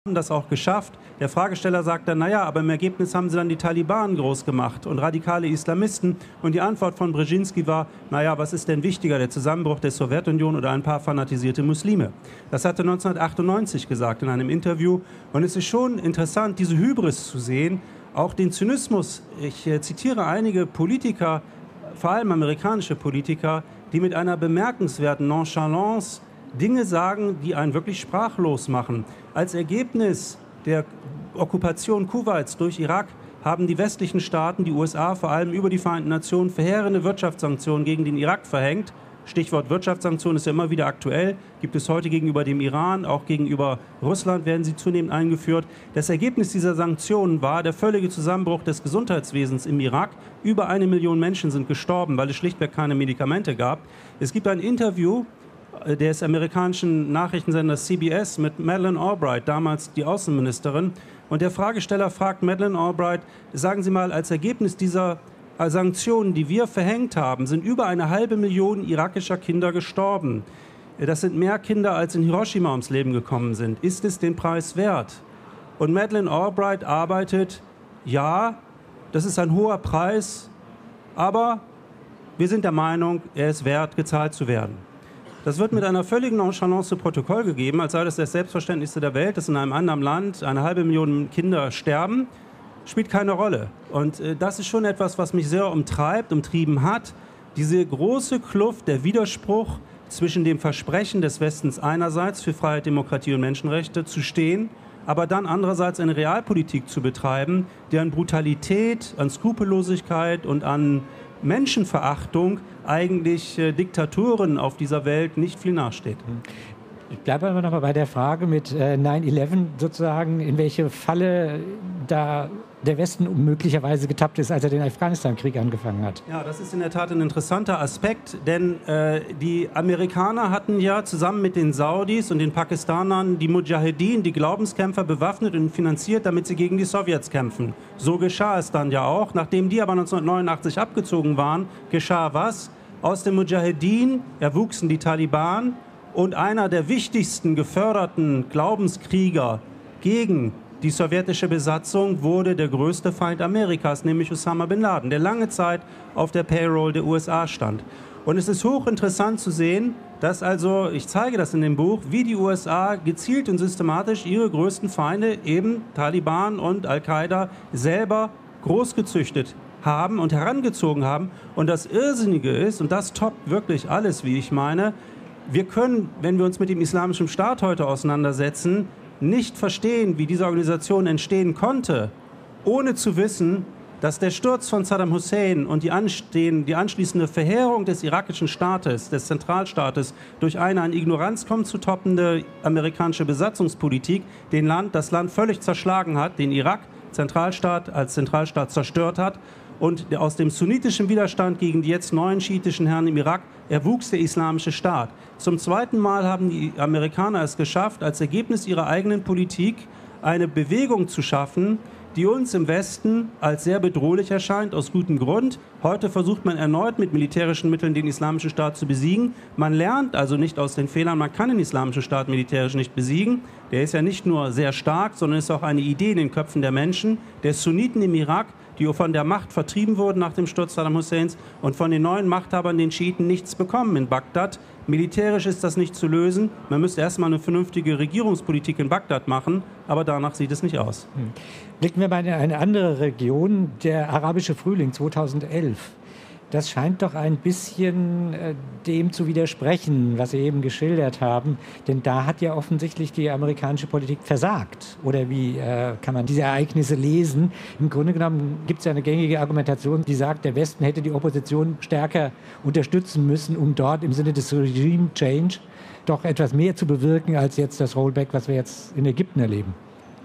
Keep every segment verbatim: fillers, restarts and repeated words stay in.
das auch geschafft. Der Fragesteller sagt dann, naja, aber im Ergebnis haben sie dann die Taliban groß gemacht und radikale Islamisten. Und die Antwort von Brzezinski war, naja, was ist denn wichtiger, der Zusammenbruch der Sowjetunion oder ein paar fanatisierte Muslime? Das hat er neunzehnhundertachtundneunzig gesagt in einem Interview. Und es ist schon interessant, diese Hybris zu sehen, auch den Zynismus. Ich äh, zitiere einige Politiker, vor allem amerikanische Politiker, die mit einer bemerkenswerten Nonchalance Dinge sagen, die einen wirklich sprachlos machen. Als Ergebnis der Okkupation Kuwaits durch Irak haben die westlichen Staaten, die U S A, vor allem über die Vereinten Nationen, verheerende Wirtschaftssanktionen gegen den Irak verhängt. Stichwort Wirtschaftssanktionen ist ja immer wieder aktuell, gibt es heute gegenüber dem Iran, auch gegenüber Russland werden sie zunehmend eingeführt. Das Ergebnis dieser Sanktionen war der völlige Zusammenbruch des Gesundheitswesens im Irak. Über eine Million Menschen sind gestorben, weil es schlichtweg keine Medikamente gab. Es gibt ein Interview des amerikanischen Nachrichtensenders C B S mit Madeleine Albright, damals die Außenministerin. Und der Fragesteller fragt Madeleine Albright, sagen Sie mal, als Ergebnis dieser Sanktionen, die wir verhängt haben, sind über eine halbe Million irakischer Kinder gestorben. Das sind mehr Kinder, als in Hiroshima ums Leben gekommen sind. Ist es den Preis wert? Und Madeleine Albright arbeitet, ja, das ist ein hoher Preis, aber wir sind der Meinung, er ist wert, gezahlt zu werden. Das wird mit einer völligen Nonchalance zu Protokoll gegeben, als sei das das Selbstverständlichste der Welt, dass in einem anderen Land eine halbe Million Kinder sterben. Spielt keine Rolle. Und äh, das ist schon etwas, was mich sehr umtreibt, umtrieben hat. Diese große Kluft, der Widerspruch zwischen dem Versprechen des Westens einerseits für Freiheit, Demokratie und Menschenrechte zu stehen, aber dann andererseits eine Realpolitik zu betreiben, die an Brutalität, an Skrupellosigkeit und an Menschenverachtung eigentlich äh, Diktaturen auf dieser Welt nicht viel nachsteht. Ich bleibe aber noch mal bei der Frage mit äh, neun elf sozusagen, in welche Falle da der Westen möglicherweise getappt ist, als er den Afghanistan-Krieg angefangen hat. Ja, das ist in der Tat ein interessanter Aspekt, denn äh, die Amerikaner hatten ja zusammen mit den Saudis und den Pakistanern die Mujahedin, die Glaubenskämpfer, bewaffnet und finanziert, damit sie gegen die Sowjets kämpfen. So geschah es dann ja auch. Nachdem die aber neunzehnhundertneunundachtzig abgezogen waren, geschah was? Aus den Mujahedin erwuchsen die Taliban und einer der wichtigsten geförderten Glaubenskrieger gegen die sowjetische Besatzung wurde der größte Feind Amerikas, nämlich Osama bin Laden, der lange Zeit auf der Payroll der U S A stand. Und es ist hochinteressant zu sehen, dass also, ich zeige das in dem Buch, wie die U S A gezielt und systematisch ihre größten Feinde, eben Taliban und Al-Qaida, selber großgezüchtet haben und herangezogen haben. Und das Irrsinnige ist, und das toppt wirklich alles, wie ich meine, wir können, wenn wir uns mit dem Islamischen Staat heute auseinandersetzen, nicht verstehen, wie diese Organisation entstehen konnte, ohne zu wissen, dass der Sturz von Saddam Hussein und die, anstehen, die anschließende Verheerung des irakischen Staates, des Zentralstaates, durch eine an Ignoranz kaum zu toppende amerikanische Besatzungspolitik den Land, das Land völlig zerschlagen hat, den Irak, Zentralstaat als Zentralstaat zerstört hat. Und aus dem sunnitischen Widerstand gegen die jetzt neuen schiitischen Herren im Irak erwuchs der Islamische Staat. Zum zweiten Mal haben die Amerikaner es geschafft, als Ergebnis ihrer eigenen Politik eine Bewegung zu schaffen, die uns im Westen als sehr bedrohlich erscheint, aus gutem Grund. Heute versucht man erneut mit militärischen Mitteln den Islamischen Staat zu besiegen. Man lernt also nicht aus den Fehlern, man kann den Islamischen Staat militärisch nicht besiegen. Der ist ja nicht nur sehr stark, sondern ist auch eine Idee in den Köpfen der Menschen, der Sunniten im Irak, die von der Macht vertrieben wurden nach dem Sturz Saddam Husseins und von den neuen Machthabern, den Schiiten, nichts bekommen in Bagdad. Militärisch ist das nicht zu lösen. Man müsste erstmal eine vernünftige Regierungspolitik in Bagdad machen, aber danach sieht es nicht aus. Hm. Blicken wir mal in eine andere Region, der arabische Frühling zweitausendelf. Das scheint doch ein bisschen äh, dem zu widersprechen, was Sie eben geschildert haben. Denn da hat ja offensichtlich die amerikanische Politik versagt. Oder wie äh, kann man diese Ereignisse lesen? Im Grunde genommen gibt es ja eine gängige Argumentation, die sagt, der Westen hätte die Opposition stärker unterstützen müssen, um dort im Sinne des Regime Change doch etwas mehr zu bewirken, als jetzt das Rollback, was wir jetzt in Ägypten erleben.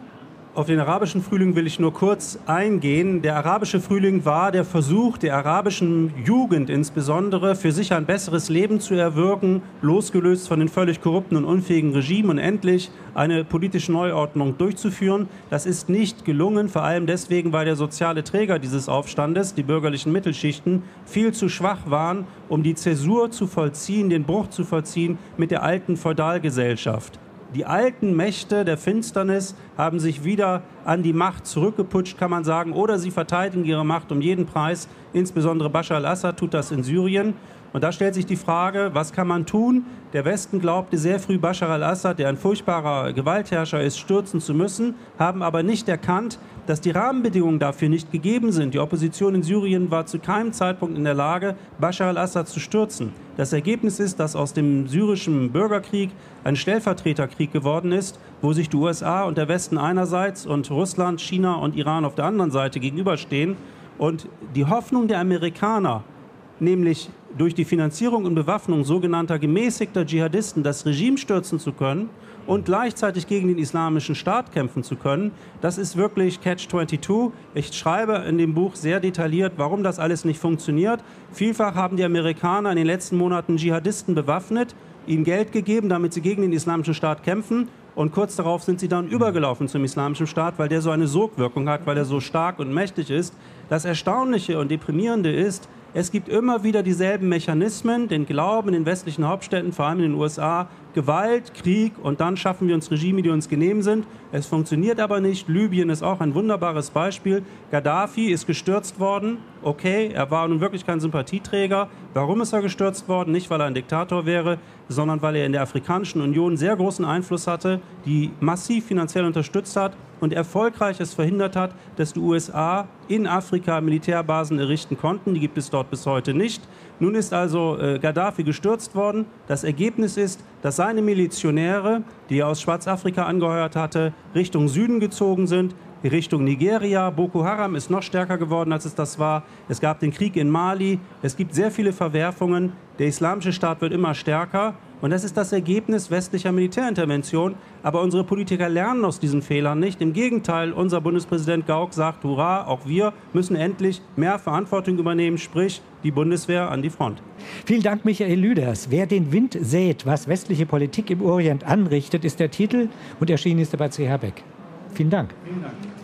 Auf den arabischen Frühling will ich nur kurz eingehen. Der arabische Frühling war der Versuch der arabischen Jugend insbesondere, für sich ein besseres Leben zu erwirken, losgelöst von den völlig korrupten und unfähigen Regimen und endlich eine politische Neuordnung durchzuführen. Das ist nicht gelungen, vor allem deswegen, weil der soziale Träger dieses Aufstandes, die bürgerlichen Mittelschichten, viel zu schwach waren, um die Zäsur zu vollziehen, den Bruch zu vollziehen mit der alten Feudalgesellschaft. Die alten Mächte der Finsternis haben sich wieder an die Macht zurückgeputscht, kann man sagen, oder sie verteidigen ihre Macht um jeden Preis. Insbesondere Bashar al-Assad tut das in Syrien. Und da stellt sich die Frage, was kann man tun? Der Westen glaubte sehr früh, Bashar al-Assad, der ein furchtbarer Gewaltherrscher ist, stürzen zu müssen, haben aber nicht erkannt, dass die Rahmenbedingungen dafür nicht gegeben sind. Die Opposition in Syrien war zu keinem Zeitpunkt in der Lage, Bashar al-Assad zu stürzen. Das Ergebnis ist, dass aus dem syrischen Bürgerkrieg ein Stellvertreterkrieg geworden ist, wo sich die U S A und der Westen einerseits und Russland, China und Iran auf der anderen Seite gegenüberstehen. Und die Hoffnung der Amerikaner, nämlich durch die Finanzierung und Bewaffnung sogenannter gemäßigter Dschihadisten das Regime stürzen zu können und gleichzeitig gegen den islamischen Staat kämpfen zu können, das ist wirklich Catch zweiundzwanzig. Ich schreibe in dem Buch sehr detailliert, warum das alles nicht funktioniert. Vielfach haben die Amerikaner in den letzten Monaten Dschihadisten bewaffnet, ihnen Geld gegeben, damit sie gegen den islamischen Staat kämpfen. Und kurz darauf sind sie dann übergelaufen zum islamischen Staat, weil der so eine Sogwirkung hat, weil er so stark und mächtig ist. Das Erstaunliche und Deprimierende ist, es gibt immer wieder dieselben Mechanismen, den Glauben in den westlichen Hauptstädten, vor allem in den U S A, Gewalt, Krieg und dann schaffen wir uns Regime, die uns genehm sind. Es funktioniert aber nicht. Libyen ist auch ein wunderbares Beispiel. Gaddafi ist gestürzt worden. Okay, er war nun wirklich kein Sympathieträger. Warum ist er gestürzt worden? Nicht, weil er ein Diktator wäre, sondern weil er in der Afrikanischen Union sehr großen Einfluss hatte, die massiv finanziell unterstützt hat und erfolgreich es verhindert hat, dass die U S A in Afrika Militärbasen errichten konnten. Die gibt es dort bis heute nicht. Nun ist also äh, Gaddafi gestürzt worden. Das Ergebnis ist, dass seine Milizionäre, die er aus Schwarzafrika angeheuert hatte, Richtung Süden gezogen sind, Richtung Nigeria. Boko Haram ist noch stärker geworden, als es das war. Es gab den Krieg in Mali. Es gibt sehr viele Verwerfungen. Der islamische Staat wird immer stärker. Und das ist das Ergebnis westlicher Militärintervention. Aber unsere Politiker lernen aus diesen Fehlern nicht. Im Gegenteil, unser Bundespräsident Gauck sagt, hurra, auch wir müssen endlich mehr Verantwortung übernehmen, sprich die Bundeswehr an die Front. Vielen Dank, Michael Lüders. Wer den Wind sät, was westliche Politik im Orient anrichtet, ist der Titel und erschienen ist er bei C H Beck. Vielen Dank. Vielen Dank.